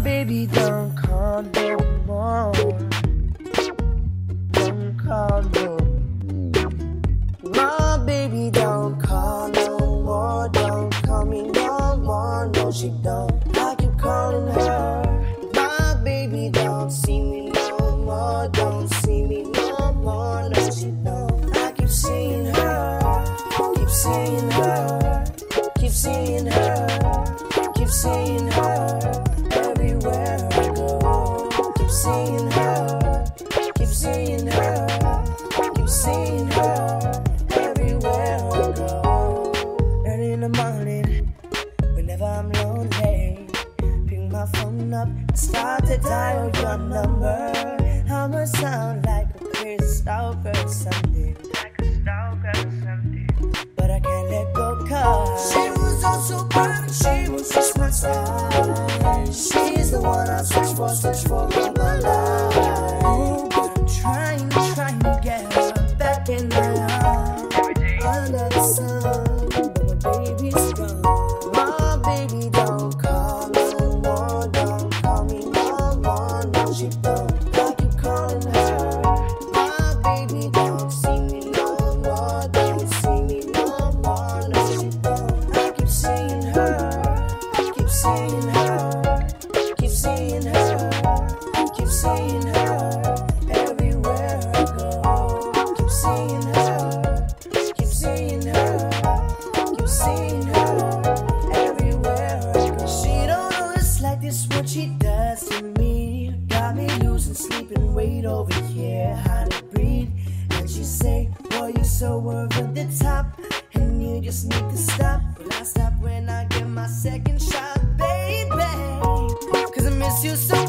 baby, don't call no more. Don't call no more. My baby, don't call no more. Don't call me no more. No, she don't. I keep calling her. My baby, don't see me no more. Don't see me no more. No, she don't. I keep seeing her. Keep seeing her. Keep seeing her. Keep seeing her. Everywhere I go. Keep seeing her. Keep seeing her. Keep seeing her. Everywhere I go. Early in the morning, whenever I'm lonely, pick my phone up and start to dial your number. I'ma sound like a crazy stalker someday. But I can't let go 'cause she was all so perfect, she was just my type. She's the one I search for all my life. Oh, but I'm trying to get her back in my arms. Under the sun, but my baby's gone. My baby, don't call no more. Don't call me no more. No, she don't. I keep calling her. My baby, don't see me no more. Don't see me no more. No, she don't. I keep seeing her. Keep seeing her. Keep seeing her. Keep seeing her. Everywhere I go. Keep seeing her. Keep seeing her. Keep seeing her. Everywhere I go. She don't know it's like this what she does to me. Got me losing sleep and weight over here. How to breathe. And she say, boy, you're so over the top, and you just need to stop. But I stop when I get my second shot, baby. 'Cause I miss you so